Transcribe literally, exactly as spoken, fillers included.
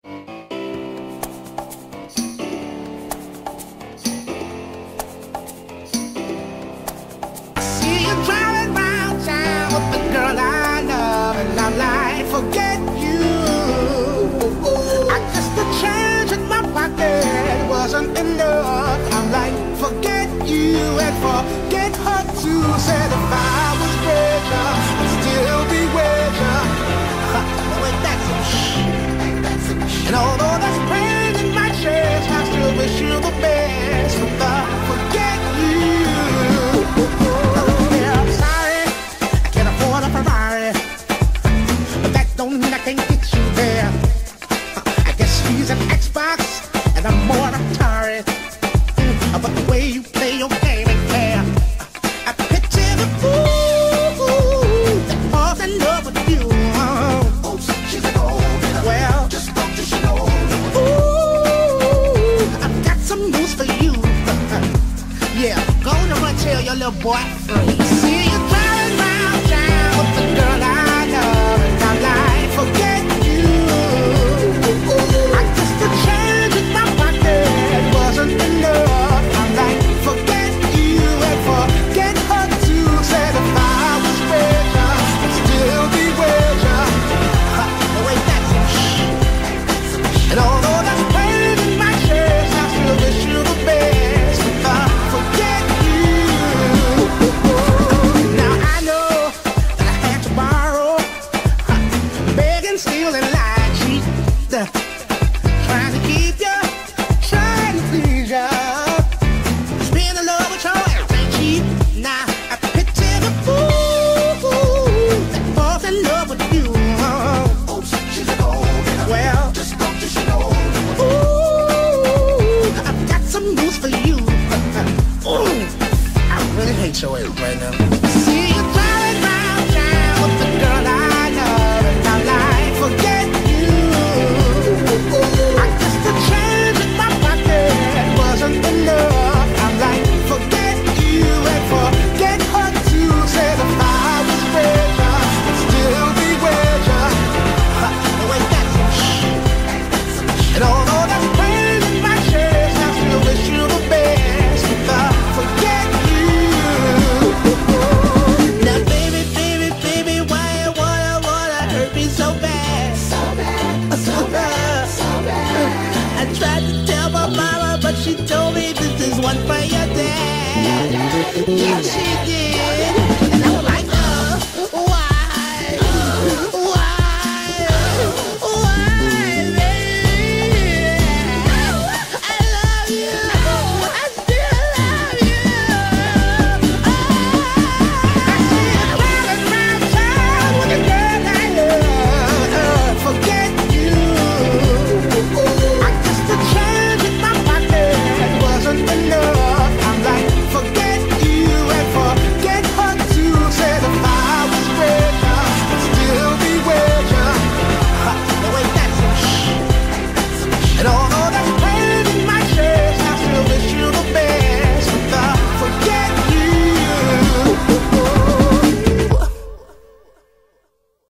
See you driving round town with the girl I love, and I'm like, forget you. I guess the change in my pocket wasn't enough. I'm like, forget you and forget her too. Said if I was richer, I'd still be richer. Oh, ain't that some shit? And although there's pain in my chest, I still wish you the best. But the forget you. Yeah, I'm sorry, I can't afford a Ferrari, but that don't mean I can't get you there. I guess she's an Xbox and I'm more an Atari. Mm, but the way you play your game ain't fair. I picture the fool that falls in love with you. Oh, she's an old man. Well, just don't you know. Ooh, I've got some news for you. Yeah, go to run, tell your little boy free. See you driving round town with the girl I love, and I'm like, forget you. I guess the change in my pocket wasn't enough. I'm like, forget you and forget her too. Said if I was richer, I'd still be richer. Oh, ain't that some shit? And although that's pain in my chest, I still wish you the best. But forget you. Now I know that I had to borrow, beg and steal and lie, cheat, trying to keep you, trying to please you. Spend a love with your ass ain't cheap. Now I picture the fool that falls in love with you. Oh, she's an old man. Well, just don't you know. Ooh, I've got some news for you. Ooh, I really hate your ass right now. See you driving round town with the girl I love, and I'm like, forget you. I guess the change in my pocket wasn't enough. I'm like, forget you and forget her too. Said if I was richer, I'd still be richer. Oh, ain't that some shit? And although that's pain in my chest, I still wish you the best. But forget you. Now, baby, baby, baby, why you wanna, wanna hurt me so bad? So bad, so bad, so bad. I tried to tell my mama, but she told me this is one for your dad. Yeah, she did.